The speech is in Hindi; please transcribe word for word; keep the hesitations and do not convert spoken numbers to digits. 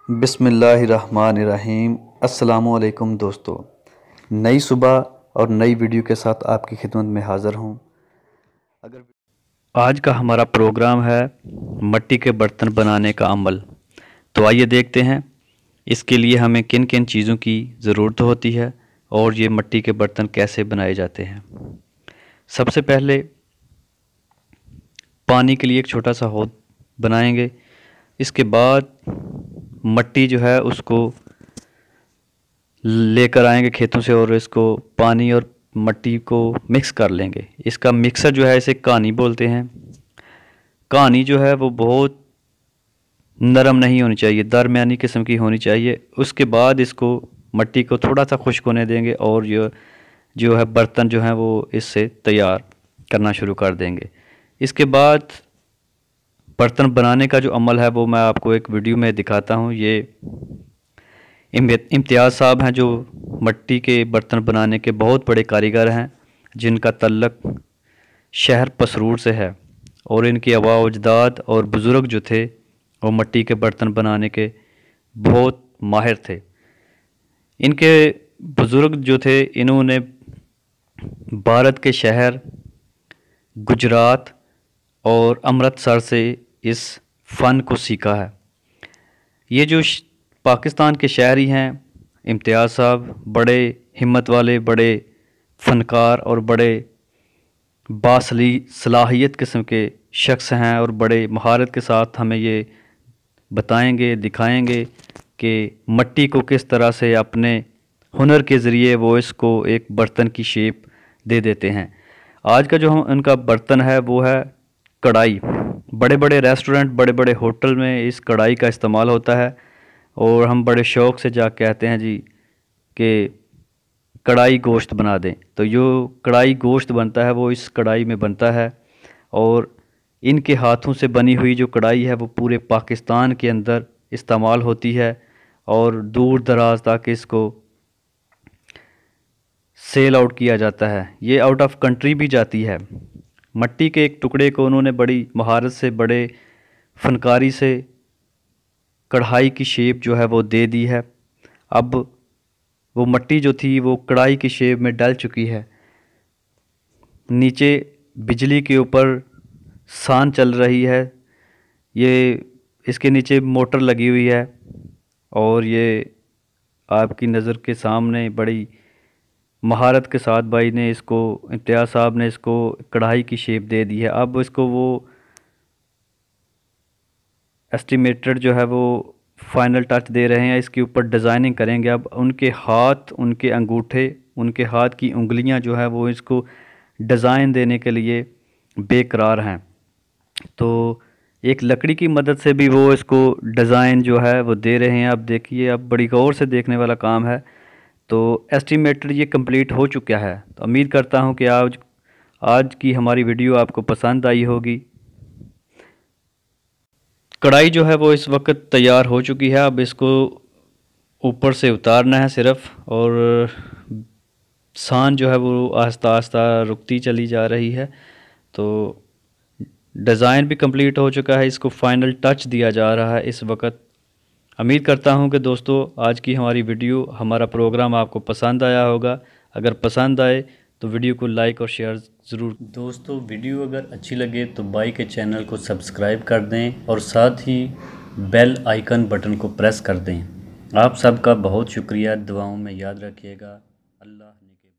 बिस्मिल्लाहिर्रहमानिर्रहीम। अस्सलामुअलैकुम दोस्तों, नई सुबह और नई वीडियो के साथ आपकी खिदमत में हाज़िर हूँ। अगर आज का हमारा प्रोग्राम है मिट्टी के बर्तन बनाने का अमल, तो आइए देखते हैं इसके लिए हमें किन किन चीज़ों की ज़रूरत होती है और ये मिट्टी के बर्तन कैसे बनाए जाते हैं। सबसे पहले पानी के लिए एक छोटा सा हौद बनाएंगे। इसके बाद मिट्टी जो है उसको लेकर आएंगे खेतों से और इसको पानी और मिट्टी को मिक्स कर लेंगे। इसका मिक्सर जो है इसे कहानी बोलते हैं। कहानी जो है वो बहुत नरम नहीं होनी चाहिए, दरमियानी किस्म की होनी चाहिए। उसके बाद इसको मिट्टी को थोड़ा सा खुश्क होने देंगे और ये जो है बर्तन जो है वो इससे तैयार करना शुरू कर देंगे। इसके बाद बर्तन बनाने का जो अमल है वो मैं आपको एक वीडियो में दिखाता हूँ। ये इम्तियाज़ साहब हैं जो मिट्टी के बर्तन बनाने के बहुत बड़े कारीगर हैं, जिनका तल्लक शहर पसरूर से है और इनके आबा अजदाद और बुज़ुर्ग जो थे वो मिट्टी के बर्तन बनाने के बहुत माहिर थे। इनके बुज़ुर्ग जो थे इन्होंने भारत के शहर गुजरात और अमृतसर से इस फ़न को सीखा है। ये जो पाकिस्तान के शहरी हैं इम्तियाज़ साहब, बड़े हिम्मत वाले, बड़े फ़नकार और बड़े बासली सलाहियत किस्म के शख्स हैं और बड़े महारत के साथ हमें ये बताएंगे, दिखाएंगे कि मिट्टी को किस तरह से अपने हुनर के ज़रिए वो इसको एक बर्तन की शेप दे देते हैं। आज का जो हम उनका बर्तन है वो है कढ़ाई। बड़े बड़े रेस्टोरेंट, बड़े बड़े होटल में इस कढ़ाई का इस्तेमाल होता है और हम बड़े शौक़ से जा कहते हैं जी कि कढ़ाई गोश्त बना दें। तो जो कढ़ाई गोश्त बनता है वो इस कढ़ाई में बनता है और इनके हाथों से बनी हुई जो कढ़ाई है वो पूरे पाकिस्तान के अंदर इस्तेमाल होती है और दूर दराज तक इसको सेल आउट किया जाता है। ये आउट ऑफ कंट्री भी जाती है। मिट्टी के एक टुकड़े को उन्होंने बड़ी महारत से, बड़े फनकारी से कढ़ाई की शेप जो है वो दे दी है। अब वो मिट्टी जो थी वो कढ़ाई की शेप में डल चुकी है। नीचे बिजली के ऊपर सान चल रही है, ये इसके नीचे मोटर लगी हुई है और ये आपकी नज़र के सामने बड़ी महारत के साथ भाई ने इसको, इम्तियाज़ साहब ने इसको कढ़ाई की शेप दे दी है। अब इसको वो एस्टिमेटेड जो है वो फाइनल टच दे रहे हैं, इसके ऊपर डिज़ाइनिंग करेंगे। अब उनके हाथ, उनके अंगूठे, उनके हाथ की उंगलियां जो है वो इसको डिज़ाइन देने के लिए बेकरार हैं। तो एक लकड़ी की मदद से भी वो इसको डिज़ाइन जो है वो दे रहे हैं। अब देखिए, अब बड़ी गौर से देखने वाला काम है। तो एस्टिमेटेड ये कंप्लीट हो चुका है। तो उम्मीद करता हूँ कि आज आज की हमारी वीडियो आपको पसंद आई होगी। कढ़ाई जो है वो इस वक्त तैयार हो चुकी है। अब इसको ऊपर से उतारना है सिर्फ, और सान जो है वो आहिस्ता आहिस्ता रुकती चली जा रही है। तो डिज़ाइन भी कंप्लीट हो चुका है, इसको फाइनल टच दिया जा रहा है इस वक्त। उम्मीद करता हूं कि दोस्तों आज की हमारी वीडियो, हमारा प्रोग्राम आपको पसंद आया होगा। अगर पसंद आए तो वीडियो को लाइक और शेयर ज़रूर। दोस्तों वीडियो अगर अच्छी लगे तो भाई के चैनल को सब्सक्राइब कर दें और साथ ही बेल आइकन बटन को प्रेस कर दें। आप सबका बहुत शुक्रिया। दुआओं में याद रखिएगा। अल्लाह ने